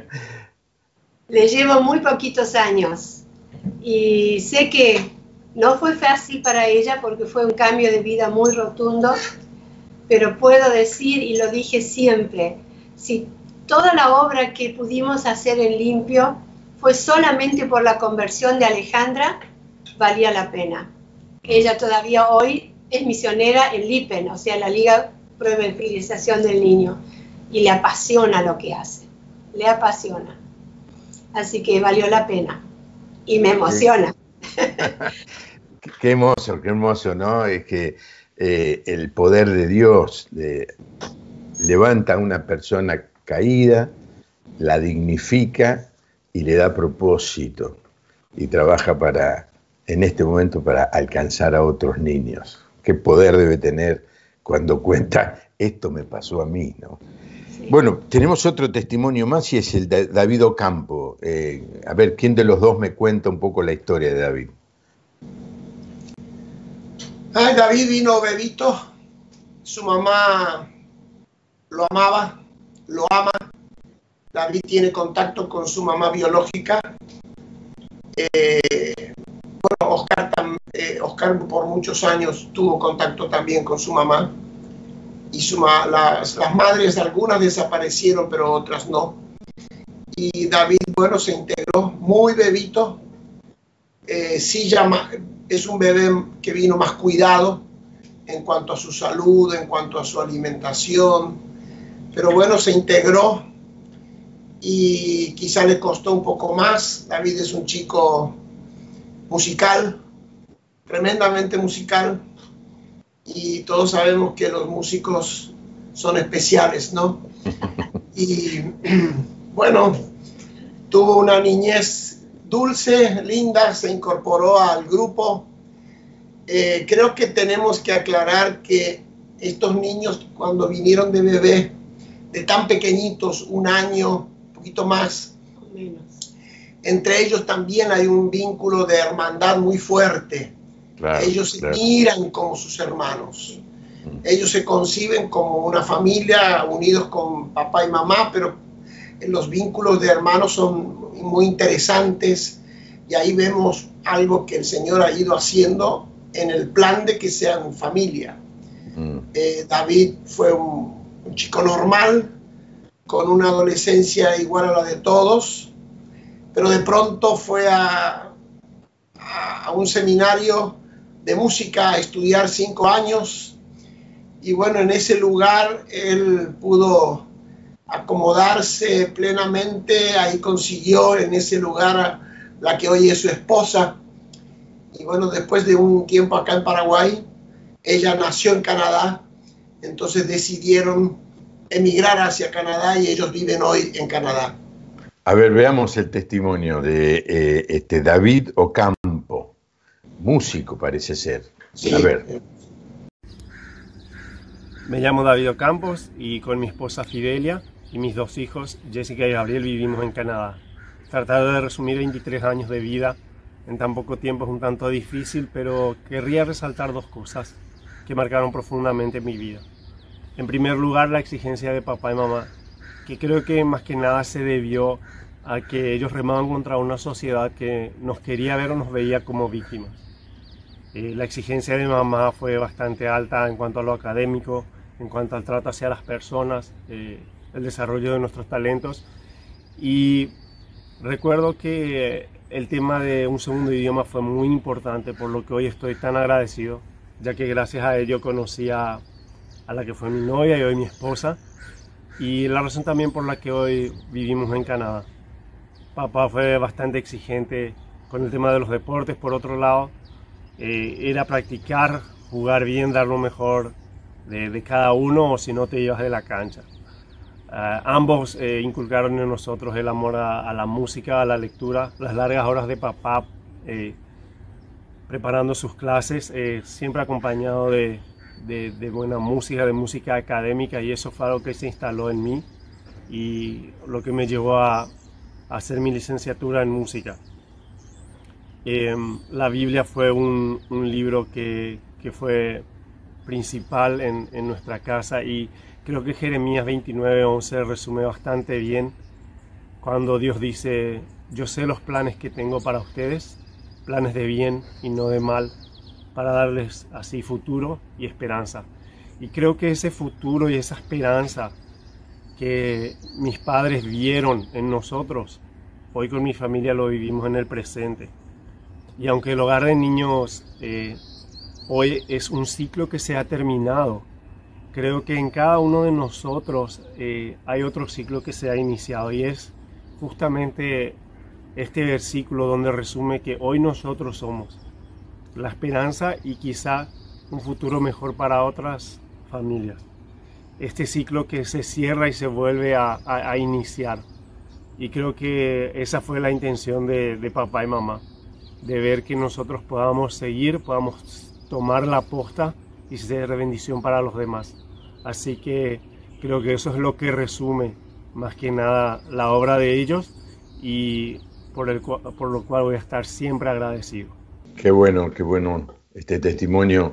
Le llevo muy poquitos años y sé que no fue fácil para ella porque fue un cambio de vida muy rotundo, pero puedo decir, y lo dije siempre, si toda la obra que pudimos hacer en Limpio fue solamente por la conversión de Alejandra, valía la pena. Ella todavía hoy es misionera en LIPEN, o sea, la Liga Pro Evangelización del Niño, y le apasiona lo que hace, le apasiona. Así que valió la pena y me emociona. Qué hermoso, ¿no? Es que el poder de Dios levanta a una persona caída, la dignifica y le da propósito y trabaja en este momento para alcanzar a otros niños. Qué poder debe tener cuando cuenta, esto me pasó a mí, ¿no? Sí. Bueno, tenemos otro testimonio más y es el de David Ocampo. A ver, ¿quién de los dos me cuenta un poco la historia de David? David vino bebito, su mamá lo amaba, lo ama. David tiene contacto con su mamá biológica. Bueno, Oscar por muchos años tuvo contacto también con su mamá. Y las madres, algunas desaparecieron, pero otras no. Y David, bueno, se integró muy bebito. Sí, es un bebé que vino más cuidado en cuanto a su salud, en cuanto a su alimentación. Pero bueno, se integró y quizá le costó un poco más. David es un chico musical, tremendamente musical. Y todos sabemos que los músicos son especiales, ¿no? Y bueno, tuvo una niñez dulce, linda, se incorporó al grupo. Creo que tenemos que aclarar que estos niños, cuando vinieron de bebé, de tan pequeñitos, 1 año, un poquito más, entre ellos también hay un vínculo de hermandad muy fuerte. Claro, ellos se miran como sus hermanos. Ellos se conciben como una familia, unidos con papá y mamá, pero los vínculos de hermanos son muy interesantes y ahí vemos algo que el Señor ha ido haciendo en el plan de que sean familia. David fue un chico normal, con una adolescencia igual a la de todos, pero de pronto fue a un seminario de música a estudiar 5 años y bueno, en ese lugar él pudo acomodarse plenamente. Ahí consiguió en ese lugar la que hoy es su esposa. Y bueno, después de un tiempo acá en Paraguay, ella nació en Canadá, entonces decidieron emigrar hacia Canadá y ellos viven hoy en Canadá. A ver, veamos el testimonio de David Ocampo, músico parece ser. Sí. A ver. Me llamo David Ocampos y con mi esposa Fidelia y mis 2 hijos, Jessica y Gabriel, vivimos en Canadá. Tratar de resumir 23 años de vida en tan poco tiempo es un tanto difícil, pero querría resaltar 2 cosas que marcaron profundamente mi vida. En primer lugar, la exigencia de papá y mamá, que creo que más que nada se debió a que ellos remaban contra una sociedad que nos quería ver o nos veía como víctimas. La exigencia de mamá fue bastante alta en cuanto a lo académico, en cuanto al trato hacia las personas, el desarrollo de nuestros talentos. Y recuerdo que el tema de un segundo idioma fue muy importante, por lo que hoy estoy tan agradecido, ya que gracias a ello conocí a la que fue mi novia y hoy mi esposa, y la razón también por la que hoy vivimos en Canadá. Papá fue bastante exigente con el tema de los deportes, por otro lado, era practicar, jugar bien, dar lo mejor de cada uno, o si no te ibas de la cancha. Ambos inculcaron en nosotros el amor a la música, a la lectura, las largas horas de papá preparando sus clases, siempre acompañado de buena música, de música académica, y eso fue algo que se instaló en mí y lo que me llevó a hacer mi licenciatura en música. La Biblia fue un libro que fue principal en nuestra casa, y creo que Jeremías 29:11 resume bastante bien cuando Dios dice: yo sé los planes que tengo para ustedes, planes de bien y no de mal, para darles así futuro y esperanza. Y creo que ese futuro y esa esperanza que mis padres vieron en nosotros, hoy con mi familia lo vivimos en el presente. Y aunque el hogar de niños hoy es un ciclo que se ha terminado, creo que en cada uno de nosotros hay otro ciclo que se ha iniciado, y es justamente este versículo donde resume que hoy nosotros somos la esperanza y quizá un futuro mejor para otras familias. Este ciclo que se cierra y se vuelve a iniciar. Y creo que esa fue la intención de papá y mamá, de ver que nosotros podamos seguir, podamos tomar la posta y ser de bendición para los demás. Así que creo que eso es lo que resume más que nada la obra de ellos, y por lo cual voy a estar siempre agradecido. Qué bueno este testimonio.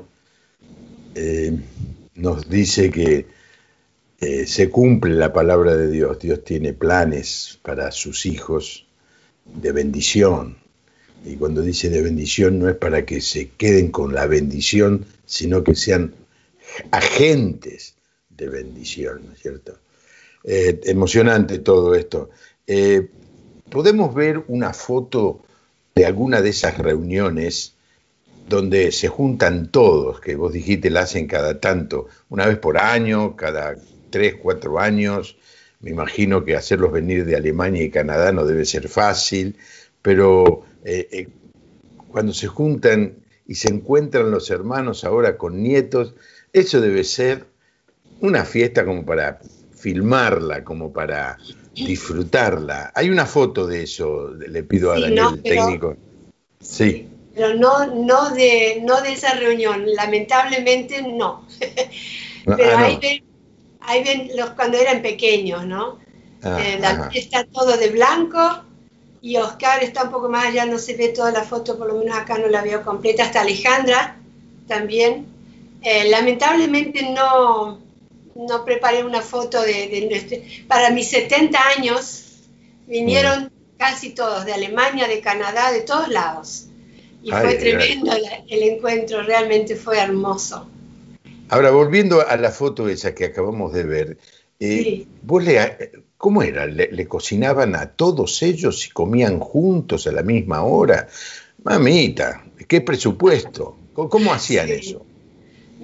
Nos dice que se cumple la palabra de Dios. Dios tiene planes para sus hijos de bendición. Y cuando dice de bendición no es para que se queden con la bendición, sino que sean agentes de bendición, ¿no es cierto? Emocionante todo esto. ¿Podemos ver una foto de alguna de esas reuniones donde se juntan todos, que vos dijiste la hacen cada tanto, una vez por año, cada 3, 4 años? Me imagino que hacerlos venir de Alemania y Canadá no debe ser fácil, pero cuando se juntan y se encuentran los hermanos ahora con nietos, eso debe ser una fiesta como para filmarla, como para disfrutarla. Hay una foto de eso, le pido a Daniel, el técnico. Sí. Pero no de esa reunión, lamentablemente no. Pero ahí ven los cuando eran pequeños, ¿no? Daniel está todo de blanco y Oscar está un poco más, ya no se ve toda la foto, por lo menos acá no la veo completa, hasta Alejandra también. Lamentablemente no preparé una foto para mis 70 años, vinieron casi todos, de Alemania, de Canadá, de todos lados. Y fue tremendo el encuentro, realmente fue hermoso. Ahora, volviendo a la foto esa que acabamos de ver, sí. ¿Vos cómo era? ¿Le cocinaban a todos ellos y comían juntos a la misma hora? Mamita, ¿qué presupuesto? ¿Cómo hacían eso?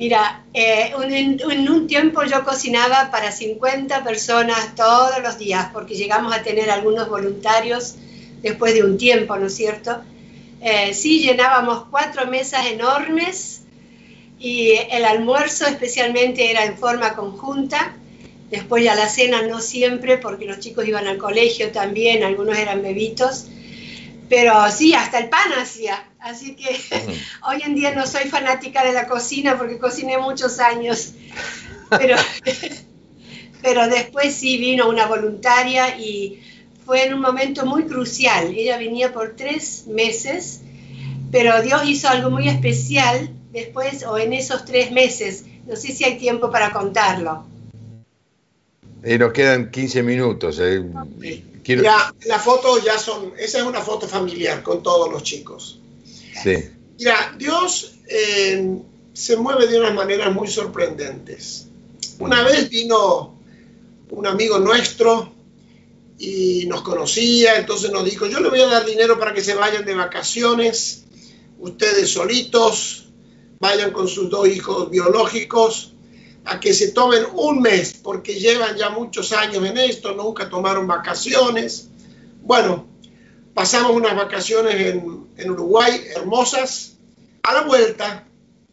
Mira, en un tiempo yo cocinaba para 50 personas todos los días, porque llegamos a tener algunos voluntarios después de un tiempo, ¿no es cierto? Sí, llenábamos 4 mesas enormes y el almuerzo especialmente era en forma conjunta. Después ya la cena no siempre, porque los chicos iban al colegio también, algunos eran bebitos. Pero sí, hasta el pan hacía. Así que hoy en día no soy fanática de la cocina porque cociné muchos años. Pero después sí vino una voluntaria y fue en un momento muy crucial. Ella venía por 3 meses, pero Dios hizo algo muy especial después o en esos 3 meses. No sé si hay tiempo para contarlo. Nos quedan 15 minutos. Quiero... Ya, la foto ya son, esa es una foto familiar con todos los chicos. Sí. Mira, Dios se mueve de unas maneras muy sorprendentes. Una vez vino un amigo nuestro y nos conocía, entonces nos dijo, yo le voy a dar dinero para que se vayan de vacaciones, ustedes solitos, vayan con sus 2 hijos biológicos, a que se tomen un mes, porque llevan ya muchos años en esto, nunca tomaron vacaciones. Bueno, pasamos unas vacaciones en Uruguay, hermosas. A la vuelta,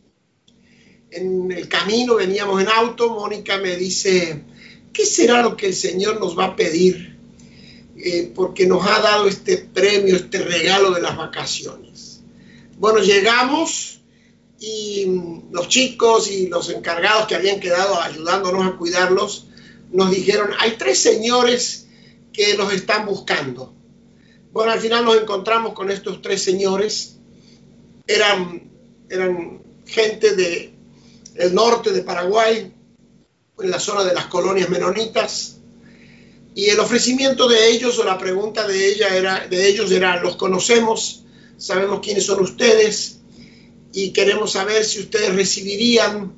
en el camino veníamos en auto, Mónica me dice, ¿qué será lo que el Señor nos va a pedir? Porque nos ha dado este premio, este regalo de las vacaciones. Bueno, llegamos y los chicos y los encargados que habían quedado ayudándonos a cuidarlos, nos dijeron, hay 3 señores que los están buscando. Bueno, al final nos encontramos con estos 3 señores, eran gente del norte de Paraguay, en la zona de las colonias menonitas, y el ofrecimiento de ellos, o la pregunta de ellos era, los conocemos, sabemos quiénes son ustedes, y queremos saber si ustedes recibirían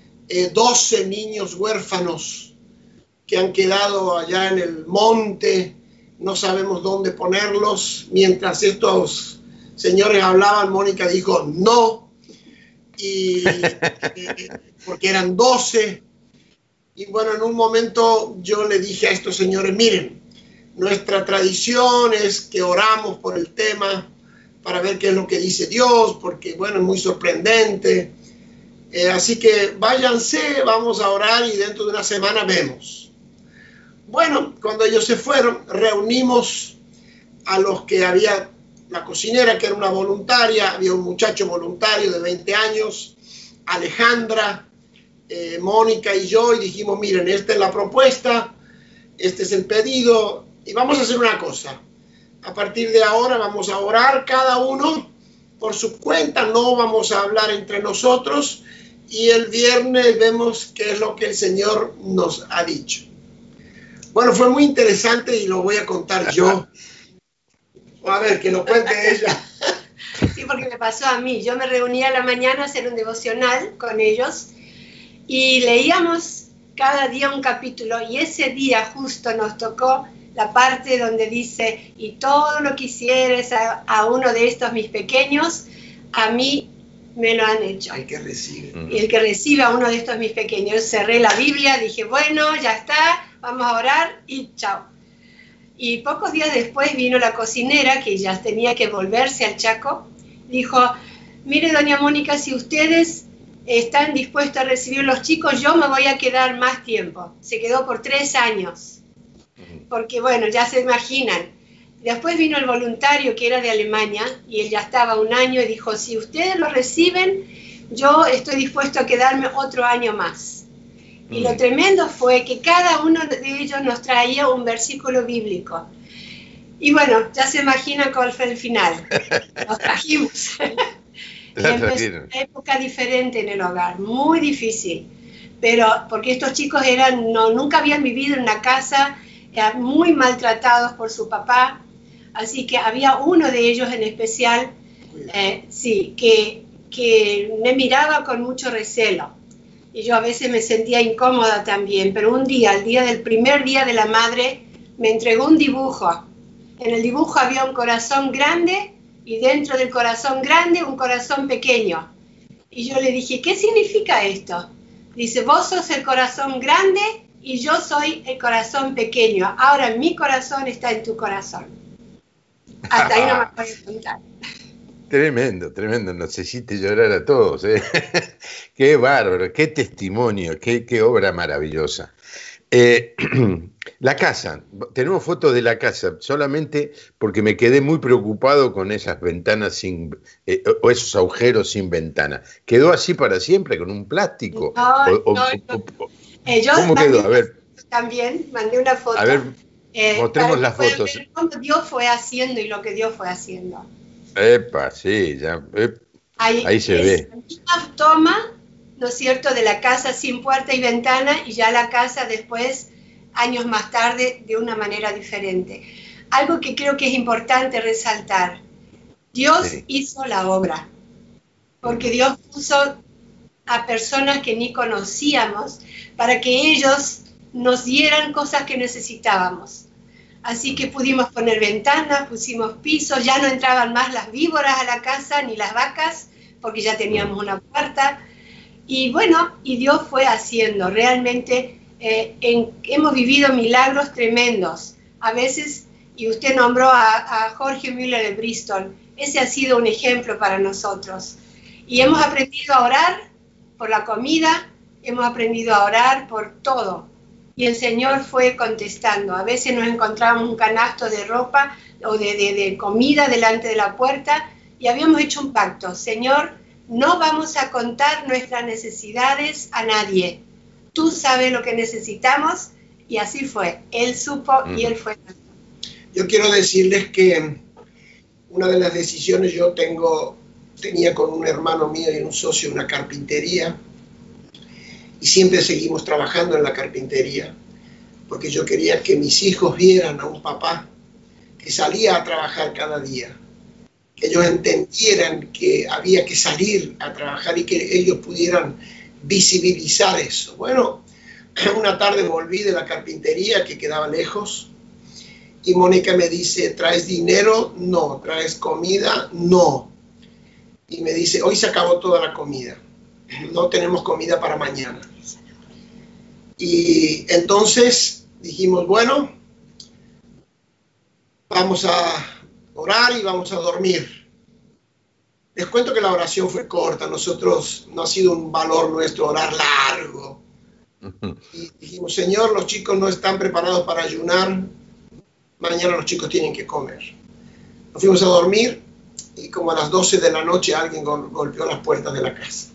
12 niños huérfanos que han quedado allá en el monte, no sabemos dónde ponerlos. Mientras estos señores hablaban, Mónica dijo no, y porque eran 12. Y bueno, en un momento yo le dije a estos señores, miren, nuestra tradición es que oramos por el tema, para ver qué es lo que dice Dios, porque bueno, es muy sorprendente. Así que váyanse, vamos a orar y dentro de una semana vemos. Bueno, cuando ellos se fueron, reunimos a los que había, la cocinera que era una voluntaria, había un muchacho voluntario de 20 años, Alejandra, Mónica y yo, y dijimos, miren, esta es la propuesta, este es el pedido, y vamos a hacer una cosa. A partir de ahora vamos a orar cada uno por su cuenta, no vamos a hablar entre nosotros y el viernes vemos qué es lo que el Señor nos ha dicho. Bueno, fue muy interesante y lo voy a contar yo. A ver, que lo cuente ella. Sí, porque me pasó a mí. Yo me reunía a la mañana a hacer un devocional con ellos y leíamos cada día un capítulo y ese día justo nos tocó la parte donde dice, y todo lo que hicieres a uno de estos mis pequeños, a mí me lo han hecho. Hay que recibir. Y el que recibe a uno de estos mis pequeños, cerré la Biblia, dije, bueno, ya está, vamos a orar y chao. Y pocos días después vino la cocinera, que ya tenía que volverse al Chaco, dijo, mire doña Mónica, si ustedes están dispuestos a recibir los chicos, yo me voy a quedar más tiempo. Se quedó por 3 años. Porque bueno, ya se imaginan. Después vino el voluntario que era de Alemania y él ya estaba 1 año y dijo, si ustedes lo reciben, yo estoy dispuesto a quedarme otro año más. Y lo tremendo fue que cada uno de ellos nos traía un versículo bíblico. Y bueno, ya se imaginan cuál fue el final. Los trajimos. Empezó una época diferente en el hogar, muy difícil. Pero porque estos chicos nunca habían vivido en una casa, eran muy maltratados por su papá, así que había uno de ellos en especial, sí, que me miraba con mucho recelo, y yo a veces me sentía incómoda también, pero un día, el primer día de la madre, me entregó un dibujo. En el dibujo había un corazón grande, y dentro del corazón grande un corazón pequeño, Y yo le dije, ¿qué significa esto? Dice, vos sos el corazón grande y yo soy el corazón pequeño. Ahora mi corazón está en tu corazón. Hasta ahí no me voy a contar. Tremendo, tremendo. Nos hiciste llorar a todos, ¿eh? Qué bárbaro, qué testimonio, qué obra maravillosa. La casa, tenemos fotos de la casa, solamente porque me quedé muy preocupado con esas ventanas sin, o esos agujeros sin ventana. ¿Quedó así para siempre, con un plástico? No. ¿Cómo quedó? A ver. También mandé una foto. A ver, mostremos las fotos. Ver cómo Dios fue haciendo y lo que Dios fue haciendo. Epa, sí, ya. Ahí se ve. La misma toma, ¿no es cierto?, de la casa sin puerta y ventana, y ya la casa después, años más tarde, de una manera diferente. Algo que creo que es importante resaltar. Dios hizo la obra, porque Dios puso a personas que ni conocíamos para que ellos nos dieran cosas que necesitábamos. Así que pudimos poner ventanas, pusimos pisos, ya no entraban más las víboras a la casa, ni las vacas, porque ya teníamos una puerta. Y bueno, y Dios fue haciendo, realmente hemos vivido milagros tremendos. A veces, y usted nombró a Jorge Müller de Bristol, ese ha sido un ejemplo para nosotros. Y hemos aprendido a orar por la comida, hemos aprendido a orar por todo. Y el Señor fue contestando. A veces nos encontrábamos un canasto de ropa o de comida delante de la puerta y habíamos hecho un pacto. Señor, no vamos a contar nuestras necesidades a nadie. Tú sabes lo que necesitamos, y así fue. Él supo y Él fue. Yo quiero decirles que una de las decisiones yo tenía con un hermano mío y un socio una carpintería, y siempre seguimos trabajando en la carpintería, porque yo quería que mis hijos vieran a un papá que salía a trabajar cada día, que ellos entendieran que había que salir a trabajar y que ellos pudieran visibilizar eso. Bueno, una tarde volví de la carpintería que quedaba lejos y Mónica me dice, ¿traes dinero? No. ¿Traes comida? No. Y me dice, hoy se acabó toda la comida, no tenemos comida para mañana. Y entonces dijimos, bueno, vamos a orar y vamos a dormir. Les cuento que la oración fue corta. Nosotros, no ha sido un valor nuestro orar largo. Y dijimos, Señor, los chicos no están preparados para ayunar. Mañana los chicos tienen que comer. Nos fuimos a dormir y como a las 12 de la noche alguien golpeó las puertas de la casa.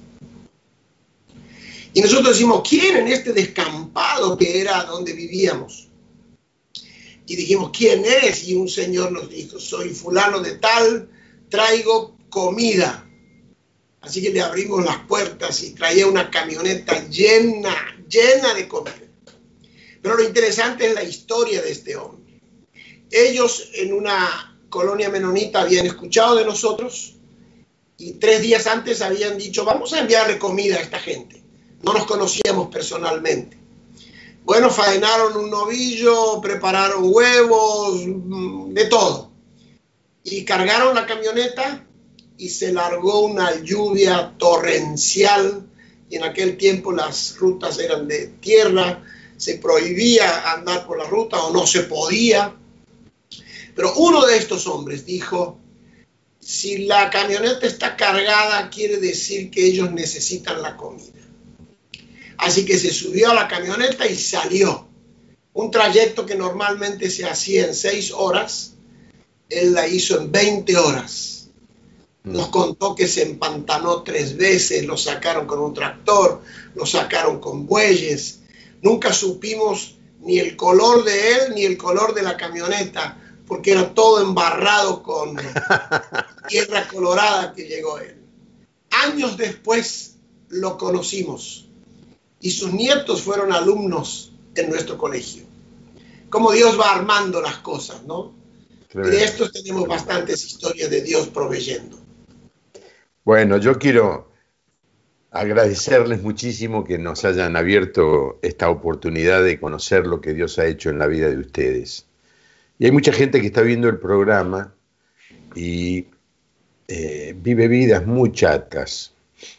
Y nosotros decimos, ¿quién en este descampado que era donde vivíamos? Y dijimos, ¿quién es? Y un señor nos dijo, soy fulano de tal, traigo comida. Así que le abrimos las puertas y traía una camioneta llena de comida. Pero lo interesante es la historia de este hombre. Ellos en una colonia menonita habían escuchado de nosotros y 3 días antes habían dicho, vamos a enviarle comida a esta gente. No nos conocíamos personalmente. Bueno, faenaron un novillo, prepararon huevos, de todo. Y cargaron la camioneta y se largó una lluvia torrencial. Y en aquel tiempo las rutas eran de tierra, se prohibía andar por la ruta o no se podía. Pero uno de estos hombres dijo, si la camioneta está cargada, quiere decir que ellos necesitan la comida. Así que se subió a la camioneta y salió. Un trayecto que normalmente se hacía en 6 horas, él la hizo en 20 horas. Nos contó que se empantanó 3 veces, lo sacaron con un tractor, lo sacaron con bueyes. Nunca supimos ni el color de él ni el color de la camioneta, porque era todo embarrado con tierra colorada que llegó él. Años después lo conocimos. Y sus nietos fueron alumnos en nuestro colegio. Cómo Dios va armando las cosas, ¿no? Tremendo. Y de estos tenemos bastantes historias de Dios proveyendo. Bueno, yo quiero agradecerles muchísimo que nos hayan abierto esta oportunidad de conocer lo que Dios ha hecho en la vida de ustedes. Y hay mucha gente que está viendo el programa y vive vidas muy chatas,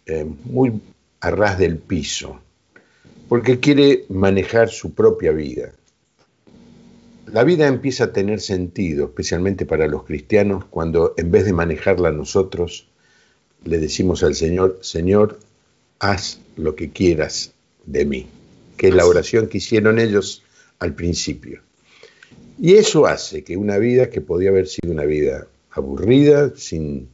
muy a ras del piso, porque quiere manejar su propia vida. La vida empieza a tener sentido, especialmente para los cristianos, cuando en vez de manejarla nosotros, le decimos al Señor, Señor, haz lo que quieras de mí, que es la oración que hicieron ellos al principio. Y eso hace que una vida que podía haber sido una vida aburrida, sin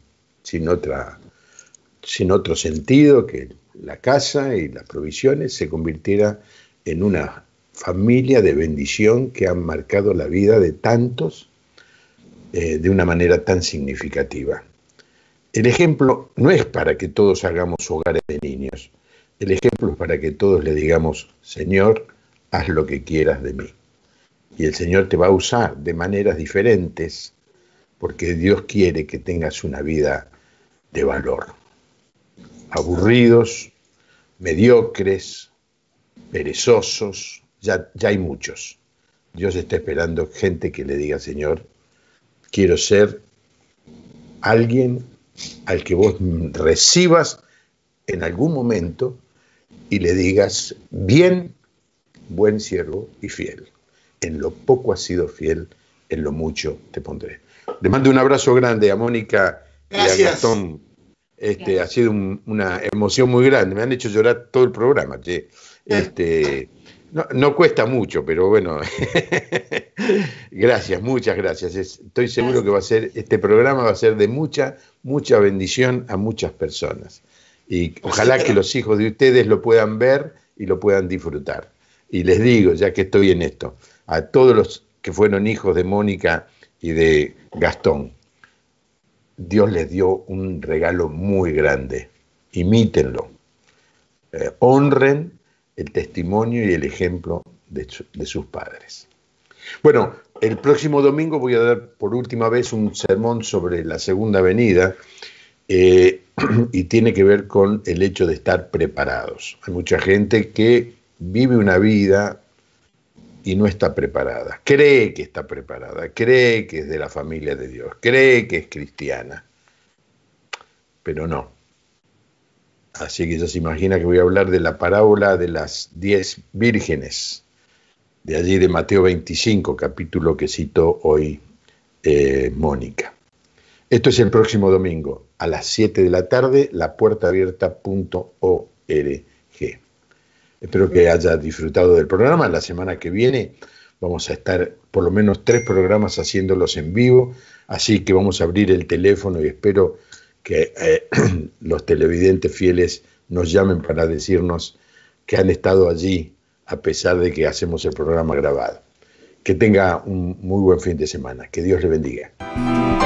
otro sentido que la casa y las provisiones, se convirtiera en una familia de bendición que han marcado la vida de tantos de una manera tan significativa. El ejemplo no es para que todos hagamos hogares de niños, el ejemplo es para que todos le digamos, Señor, haz lo que quieras de mí. Y el Señor te va a usar de maneras diferentes, porque Dios quiere que tengas una vida de valor. Aburridos, mediocres, perezosos, ya hay muchos. Dios está esperando gente que le diga, Señor, quiero ser alguien al que vos recibas en algún momento y le digas, bien, buen siervo y fiel. En lo poco has sido fiel, en lo mucho te pondré. Le mando un abrazo grande a Mónica y a Gastón. Ha sido una emoción muy grande. Me han hecho llorar todo el programa. Che. No cuesta mucho, pero bueno. Gracias, muchas gracias. Estoy seguro que este programa va a ser de mucha bendición a muchas personas. Y ojalá que los hijos de ustedes lo puedan ver y lo puedan disfrutar. Y les digo, ya que estoy en esto, a todos los que fueron hijos de Mónica y de Gastón, Dios les dio un regalo muy grande. Imítenlo. Honren el testimonio y el ejemplo de sus padres. Bueno, el próximo domingo voy a dar por última vez un sermón sobre la Segunda Venida y tiene que ver con el hecho de estar preparados. Hay mucha gente que vive una vida y no está preparada. Cree que está preparada, cree que es de la familia de Dios, cree que es cristiana, pero no. Así que ya se imagina que voy a hablar de la parábola de las 10 vírgenes, de allí de Mateo 25, capítulo que citó hoy Mónica. Esto es el próximo domingo, a las 7 de la tarde, lapuertaabierta.org. Espero que haya disfrutado del programa. La semana que viene vamos a estar por lo menos 3 programas haciéndolos en vivo, así que vamos a abrir el teléfono y espero que los televidentes fieles nos llamen para decirnos que han estado allí a pesar de que hacemos el programa grabado. Que tenga un muy buen fin de semana. Que Dios le bendiga.